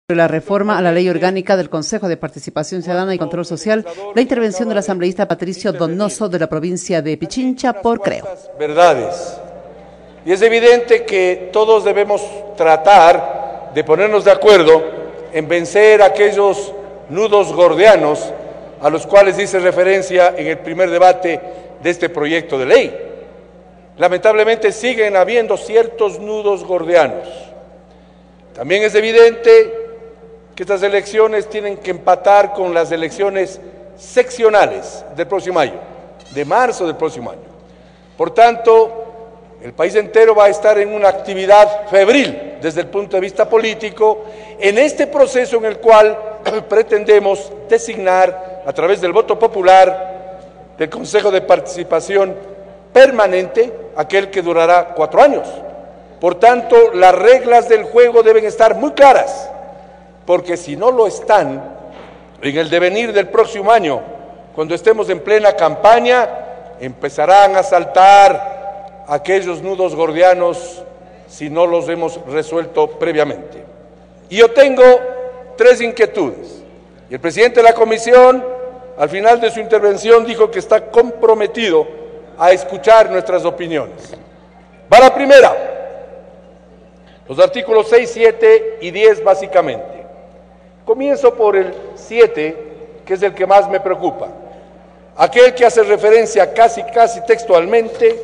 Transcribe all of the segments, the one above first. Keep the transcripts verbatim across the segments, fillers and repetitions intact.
La reforma a la ley orgánica del Consejo de Participación Ciudadana y Control Social, la intervención del asambleísta Patricio Donoso de la provincia de Pichincha por Creo. Verdades. Y es evidente que todos debemos tratar de ponernos de acuerdo en vencer aquellos nudos gordianos a los cuales hice referencia en el primer debate de este proyecto de ley. Lamentablemente siguen habiendo ciertos nudos gordianos. También es evidente que estas elecciones tienen que empatar con las elecciones seccionales del próximo año, de marzo del próximo año. Por tanto, el país entero va a estar en una actividad febril desde el punto de vista político en este proceso en el cual pretendemos designar a través del voto popular del Consejo de Participación Permanente, aquel que durará cuatro años. Por tanto, las reglas del juego deben estar muy claras, porque si no lo están, en el devenir del próximo año, cuando estemos en plena campaña, empezarán a saltar aquellos nudos gordianos si no los hemos resuelto previamente. Y yo tengo tres inquietudes. Y el presidente de la comisión, al final de su intervención, dijo que está comprometido a escuchar nuestras opiniones. Va la primera, los artículos seis, siete y diez básicamente. Comienzo por el siete, que es el que más me preocupa. Aquel que hace referencia casi, casi textualmente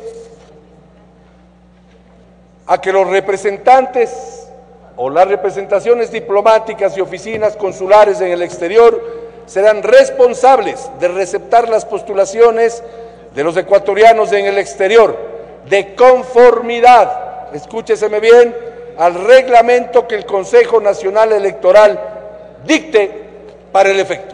a que los representantes o las representaciones diplomáticas y oficinas consulares en el exterior serán responsables de receptar las postulaciones de los ecuatorianos en el exterior, de conformidad, escúcheseme bien, al reglamento que el Consejo Nacional Electoral dicte para el efecto.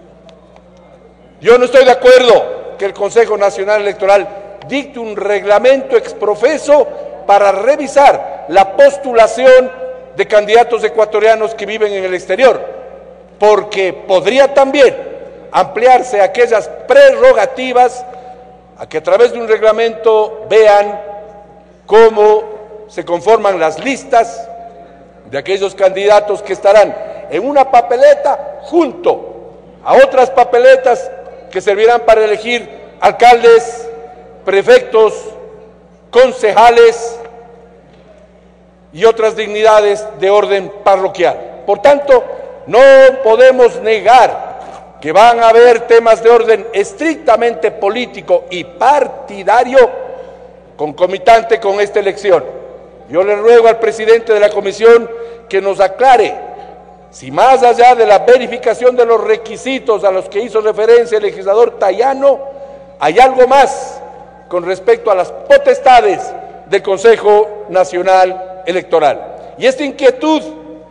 Yo no estoy de acuerdo que el Consejo Nacional Electoral dicte un reglamento exprofeso para revisar la postulación de candidatos ecuatorianos que viven en el exterior, porque podría también ampliarse aquellas prerrogativas a que a través de un reglamento vean cómo se conforman las listas de aquellos candidatos que estarán en una papeleta junto a otras papeletas que servirán para elegir alcaldes, prefectos, concejales y otras dignidades de orden parroquial. Por tanto, no podemos negar que van a haber temas de orden estrictamente político y partidario concomitante con esta elección. Yo le ruego al presidente de la comisión que nos aclare si más allá de la verificación de los requisitos a los que hizo referencia el legislador Tayano, hay algo más con respecto a las potestades del Consejo Nacional Electoral. Y esta inquietud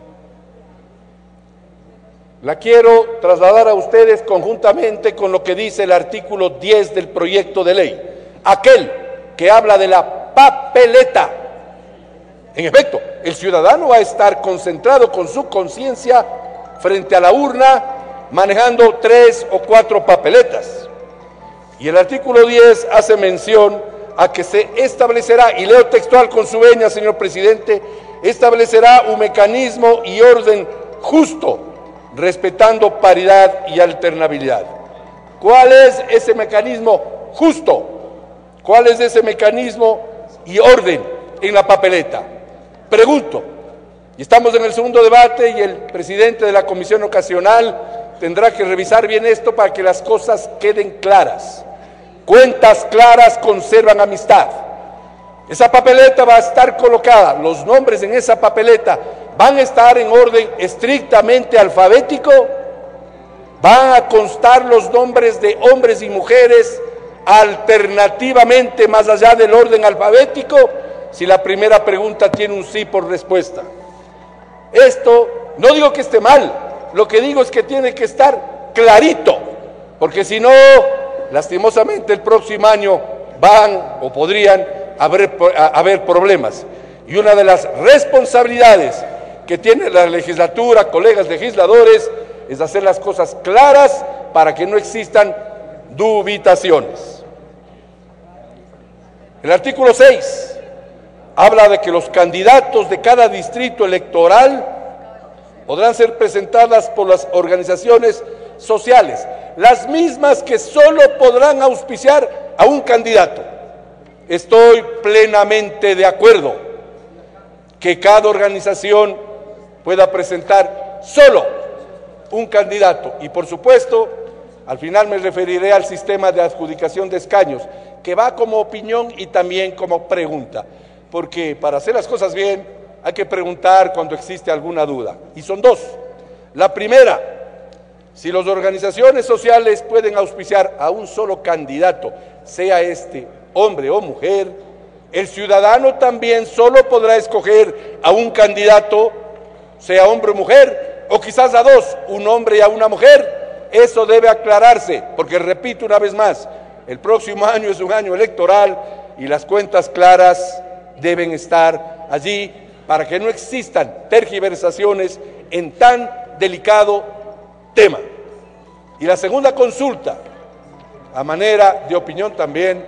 la quiero trasladar a ustedes conjuntamente con lo que dice el artículo diez del proyecto de ley, aquel que habla de la papeleta. En efecto, el ciudadano va a estar concentrado con su conciencia frente a la urna, manejando tres o cuatro papeletas. Y el artículo diez hace mención a que se establecerá, y leo textual con su venia, señor presidente, establecerá un mecanismo y orden justo, respetando paridad y alternabilidad. ¿Cuál es ese mecanismo justo? ¿Cuál es ese mecanismo y orden en la papeleta? Pregunto, y estamos en el segundo debate y el presidente de la comisión ocasional tendrá que revisar bien esto para que las cosas queden claras. Cuentas claras conservan amistad. Esa papeleta va a estar colocada, los nombres en esa papeleta van a estar en orden estrictamente alfabético, van a constar los nombres de hombres y mujeres alternativamente más allá del orden alfabético, si la primera pregunta tiene un sí por respuesta. Esto, no digo que esté mal, lo que digo es que tiene que estar clarito, porque si no, lastimosamente el próximo año van o podrían haber, haber problemas. Y una de las responsabilidades que tiene la legislatura, colegas legisladores, es hacer las cosas claras para que no existan dubitaciones. El artículo seis habla de que los candidatos de cada distrito electoral podrán ser presentadas por las organizaciones sociales, las mismas que solo podrán auspiciar a un candidato. Estoy plenamente de acuerdo que cada organización pueda presentar solo un candidato y, por supuesto, al final me referiré al sistema de adjudicación de escaños, que va como opinión y también como pregunta, porque para hacer las cosas bien hay que preguntar cuando existe alguna duda, y son dos. La primera, si las organizaciones sociales pueden auspiciar a un solo candidato, sea este hombre o mujer, el ciudadano también solo podrá escoger a un candidato, sea hombre o mujer, o quizás a dos, un hombre y a una mujer. Eso debe aclararse, porque repito una vez más, el próximo año es un año electoral y las cuentas claras deben estar allí para que no existan tergiversaciones en tan delicado tema. Y la segunda consulta, a manera de opinión también,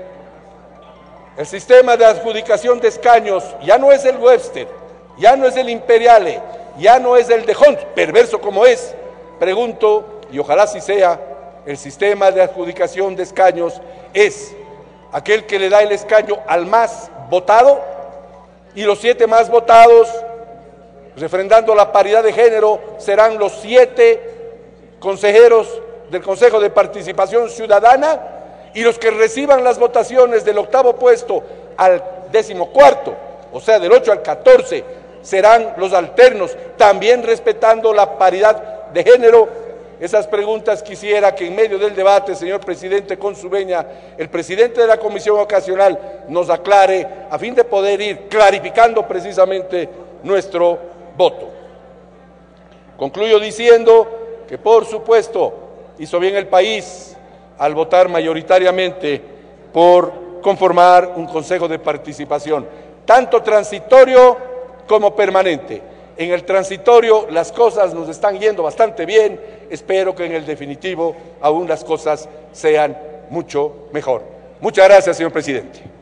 el sistema de adjudicación de escaños ya no es el Webster, ya no es el Imperiale, ya no es el de Hunt, perverso como es. Pregunto, y ojalá así sea, el sistema de adjudicación de escaños es aquel que le da el escaño al más votado y los siete más votados, refrendando la paridad de género, serán los siete consejeros del Consejo de Participación Ciudadana, y los que reciban las votaciones del octavo puesto al décimo cuarto, o sea del ocho al catorce, serán los alternos, también respetando la paridad de género. Esas preguntas quisiera que en medio del debate, señor presidente, con su venia, el presidente de la comisión ocasional nos aclare a fin de poder ir clarificando precisamente nuestro voto. Concluyo diciendo que, por supuesto, hizo bien el país al votar mayoritariamente por conformar un consejo de participación, tanto transitorio como permanente. En el transitorio las cosas nos están yendo bastante bien, espero que en el definitivo aún las cosas sean mucho mejor. Muchas gracias, señor presidente.